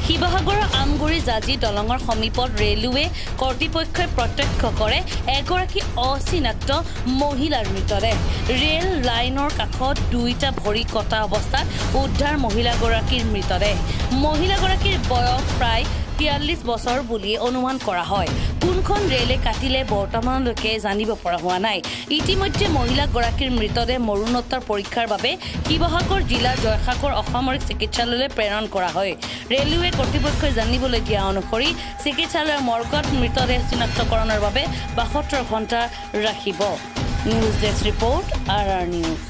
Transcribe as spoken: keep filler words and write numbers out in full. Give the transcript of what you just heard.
শিৱসাগৰৰ আমগুৰি জাজি দলঙৰ সমীপত ৰেলৱে কৰ্তৃপক্ষই প্ৰত্যক্ষ কৰে এগৰাকী অচিনাক্ত মহিলাৰ মৃতদেহ ৰেল লাইনৰ কাষত দুইটা ভৰি কটা অৱস্থাত উদ্ধাৰ মহিলাগৰাকীৰ মৃতদেহ মহিলাগৰাকীৰ বয়স প্ৰায় তিয়াল্লিছ বছৰ বুলি অনুমান কৰা হয় কোনখন ৰেলে কাটিলে বৰ্তমানলৈকে জানিব পৰা হোৱা নাই ইতিমধ্যে মহিলাগৰাকীৰ মৃতদেহ মৰণোত্তৰ পৰীক্ষাৰ বাবে শিৱসাগৰ জিলাৰ জয়সাগৰ অসামৰিক চিকিৎসালয়লৈ প্ৰেৰণ কৰা হয় ৰেলৱে কৰ্তৃপক্ষই জানিবলৈ দিয়া অনুসৰি চিকিৎসালয়ৰ মৰ্গত মৃতদেহ চিনাক্তকৰণৰ বাবে বাসত্তৰ ঘণ্টা ৰাখিব news desk report R R news